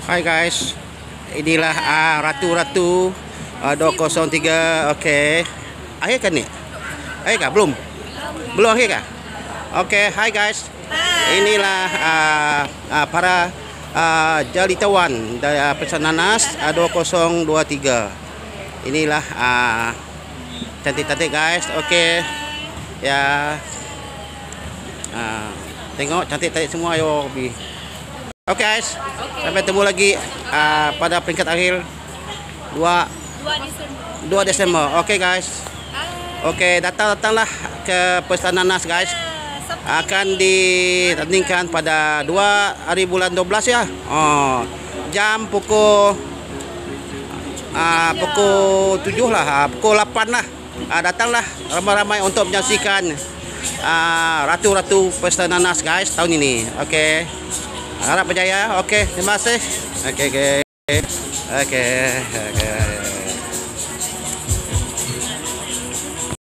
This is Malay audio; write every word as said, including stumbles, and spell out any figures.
Hai guys, inilah uh, Ratu-Ratu uh, dua kosong tiga. Oke, okay. Akhir kan ni? Akhir kah? Belum? Belum akhir kah? Oke, okay. Hai guys. Hai. Inilah uh, uh, para uh, jalitawan dari uh, Pesan Nanas uh, dua kosong dua tiga. Inilah uh, cantik-cantik guys. Oke, okay. Ya. Uh, tengok cantik-cantik semua yo. Oke okay, guys, okay. Sampai ketemu lagi uh, pada peringkat akhir dua Desember. Oke okay, guys. Oke, okay, datang-datanglah ke Pesan Nanas guys. Akan ditandingkan pada dua hari bulan dua belas ya. Oh, jam pukul uh, pukul tujuh lah, pukul delapan lah. Uh, datanglah ramai-ramai untuk menyaksikan uh, Ratu-Ratu Pesan Nanas guys tahun ini. Oke. Okay. Harap berjaya. Oke, terima kasih. Oke, oke. Oke, oke.